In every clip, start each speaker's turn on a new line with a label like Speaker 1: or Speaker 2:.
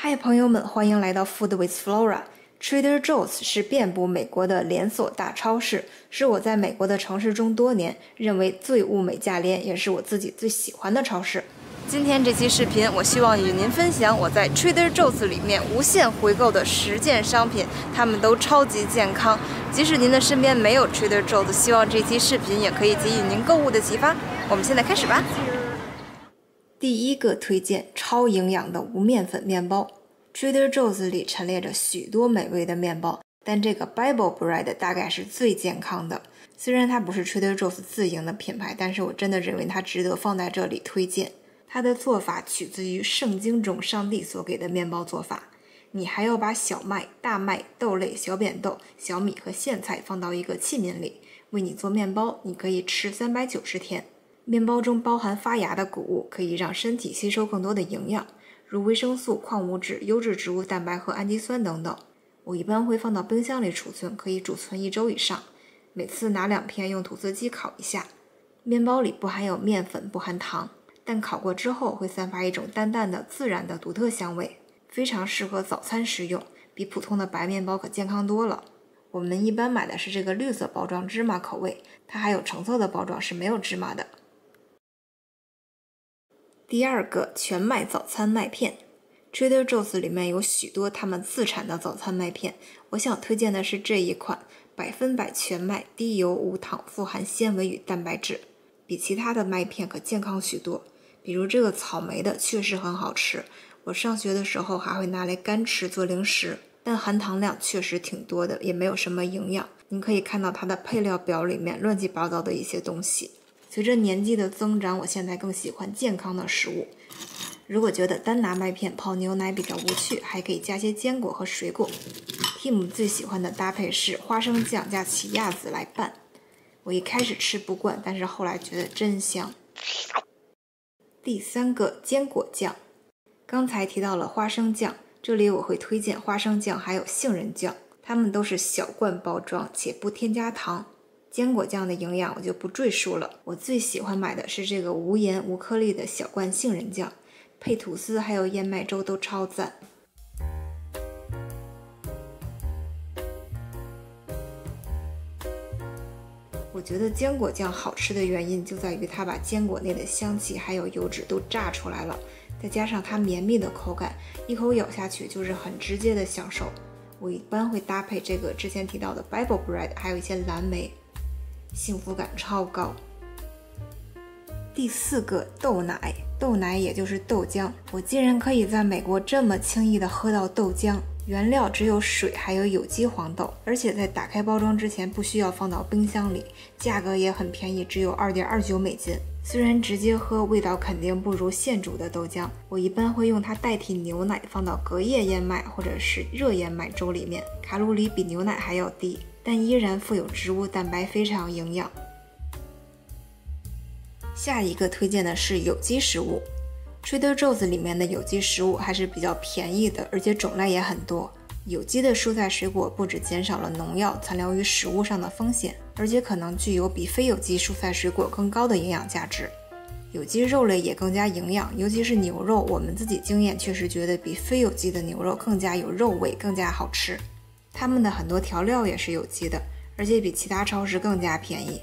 Speaker 1: 嗨，朋友们，欢迎来到 Food with Flora。Trader Joe's 是遍布美国的连锁大超市，是我在美国的城市中多年认为最物美价廉，也是我自己最喜欢的超市。今天这期视频，我希望与您分享我在 Trader Joe's 里面无限回购的10件商品，它们都超级健康。即使您的身边没有 Trader Joe's， 希望这期视频也可以给予您购物的启发。我们现在开始吧。第一个推荐超营养的无面粉面包。Trader Joe's 里陈列着许多美味的面包，但这个 Bible Bread 大概是最健康的。虽然它不是 Trader Joe's 自营的品牌，但是我真的认为它值得放在这里推荐。它的做法取自于圣经中上帝所给的面包做法。你还要把小麦、大麦、豆类、小扁豆、小米和苋菜放到一个器皿里，为你做面包，你可以吃390天。面包中包含发芽的谷物，可以让身体吸收更多的营养，如维生素、矿物质、优质植物蛋白和氨基酸等等。我一般会放到冰箱里储存，可以储存1周以上。每次拿2片用吐司机烤一下。面包里不含有面粉，不含糖，但烤过之后会散发一种淡淡的、自然的独特香味，非常适合早餐食用，比普通的白面包可健康多了。我们一般买的是这个绿色包装芝麻口味，它还有橙色的包装是没有芝麻的。第二个全麦早餐麦片。Trader Joe's 里面有许多他们自产的早餐麦片，我想推荐的是这一款100%全麦，低油无糖，富含纤维与蛋白质，比其他的麦片可健康许多。比如这个草莓的确实很好吃，我上学的时候还会拿来干吃做零食，但含糖量确实挺多的，也没有什么营养。您可以看到它的配料表里面乱七八糟的一些东西。随着年纪的增长，我现在更喜欢健康的食物。如果觉得单拿麦片泡牛奶比较无趣，还可以加些坚果和水果。Tim 最喜欢的搭配是花生酱加奇亚籽来拌。我一开始吃不惯，但是后来觉得真香。第三个坚果酱。刚才提到了花生酱，这里我会推荐花生酱还有杏仁酱，它们都是小罐包装且不添加糖。坚果酱的营养我就不赘述了，我最喜欢买的是这个无盐无颗粒的小罐杏仁酱，配吐司还有燕麦粥都超赞。我觉得坚果酱好吃的原因就在于它把坚果内的香气还有油脂都榨出来了，再加上它绵密的口感，一口咬下去就是很直接的享受。我一般会搭配这个之前提到的 Bible Bread， 还有一些蓝莓，幸福感超高。第四个豆奶。豆奶也就是豆浆，我竟然可以在美国这么轻易的喝到豆浆，原料只有水还有有机黄豆，而且在打开包装之前不需要放到冰箱里，价格也很便宜，只有2.29美金。虽然直接喝味道肯定不如现煮的豆浆，我一般会用它代替牛奶，放到隔夜燕麦或者是热燕麦粥里面，卡路里比牛奶还要低，但依然富有植物蛋白，非常营养。下一个推荐的是有机食物。Trader Joe's 里面的有机食物还是比较便宜的，而且种类也很多。有机的蔬菜水果不只减少了农药残留于食物上的风险，而且可能具有比非有机蔬菜水果更高的营养价值。有机肉类也更加营养，尤其是牛肉，我们自己经验确实觉得比非有机的牛肉更加有肉味，更加好吃。他们的很多调料也是有机的，而且比其他超市更加便宜。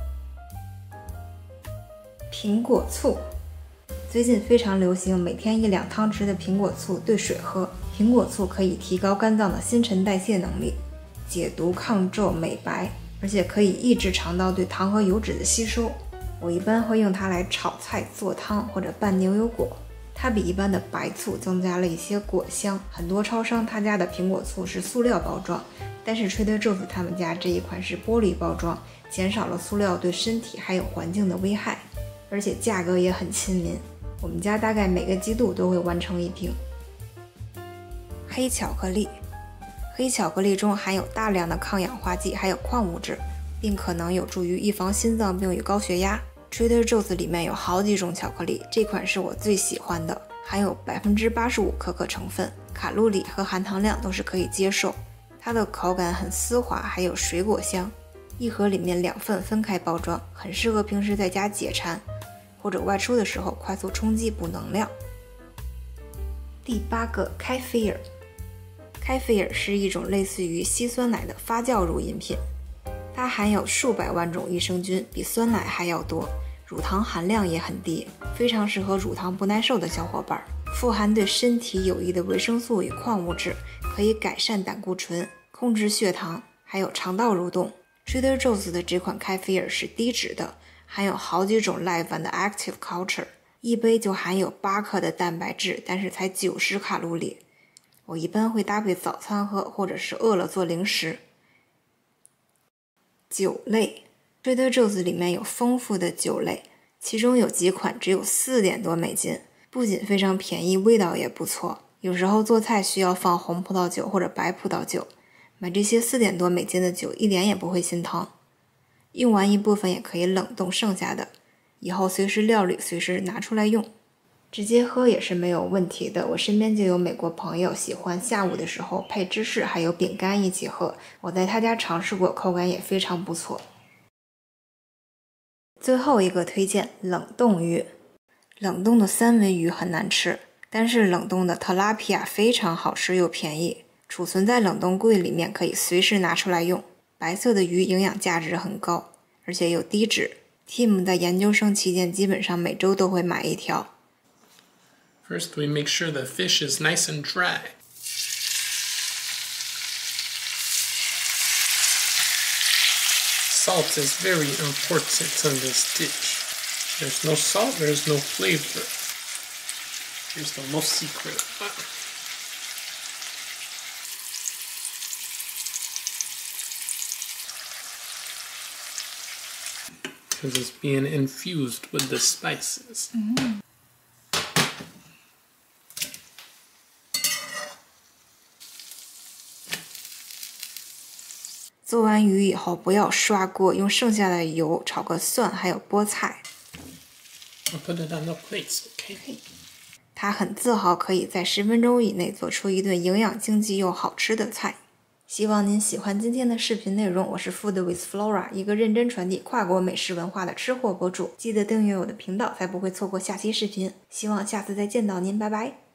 Speaker 1: 苹果醋。最近非常流行每天1两汤匙的苹果醋兑水喝。苹果醋可以提高肝脏的新陈代谢能力，解毒抗皱美白，而且可以抑制肠道对糖和油脂的吸收。我一般会用它来炒菜、做汤或者拌牛油果。它比一般的白醋增加了一些果香。很多超商他家的苹果醋是塑料包装，但是 Trader Joe's 他们家这一款是玻璃包装，减少了塑料对身体还有环境的危害，而且价格也很亲民。我们家大概每个季度都会完成1瓶。黑巧克力。黑巧克力中含有大量的抗氧化剂还有矿物质，并可能有助于预防心脏病与高血压。Trader Joe's 里面有好几种巧克力，这款是我最喜欢的，含有85%可可成分，卡路里和含糖量都是可以接受。它的口感很丝滑，还有水果香。一盒里面2份分开包装，很适合平时在家解馋，或者外出的时候快速充饥补能量。 第8个开菲尔。开菲尔是一种类似于稀酸奶的发酵乳饮品，它含有数百万种益生菌，比酸奶还要多，乳糖含量也很低，非常适合乳糖不耐受的小伙伴。富含对身体有益的维生素与矿物质，可以改善胆固醇，控制血糖，还有肠道蠕动。Trader Joe's 的这款开菲尔是低脂的，含有好几种 live and active culture， 一杯就含有8克的蛋白质，但是才90卡路里。我一般会搭配早餐喝，或者是饿了做零食。酒类 ，Trader Joe's 里面有丰富的酒类，其中有几款只有4点多美金，不仅非常便宜，味道也不错。有时候做菜需要放红葡萄酒或者白葡萄酒，买这些4点多美金的酒一点也不会心疼。用完一部分也可以冷冻剩下的，以后随时料理，随时拿出来用。直接喝也是没有问题的，我身边就有美国朋友喜欢下午的时候配芝士还有饼干一起喝，我在他家尝试过，口感也非常不错。最后一个推荐冷冻鱼。冷冻的三文鱼很难吃，但是冷冻的特拉皮亚非常好吃又便宜，储存在冷冻柜里面可以随时拿出来用。白色的鱼营养价值很高，而且又低脂。Tim 在研究生期间基本上每周都会买一条。
Speaker 2: First, we make sure the fish is nice and dry. Salt is very important in this dish. There's no salt, there's no flavor. Here's the most secret. Because it's being infused with the spices.
Speaker 1: 做完鱼以后不要刷锅，用剩下的油炒个蒜还有菠菜。
Speaker 2: I'll put it on the plates, okay?
Speaker 1: 他很自豪可以在10分钟以内做出一顿营养经济又好吃的菜。希望您喜欢今天的视频内容，我是 Food with Flora， 一个认真传递跨国美食文化的吃货博主。记得订阅我的频道，才不会错过下期视频。希望下次再见到您，拜拜。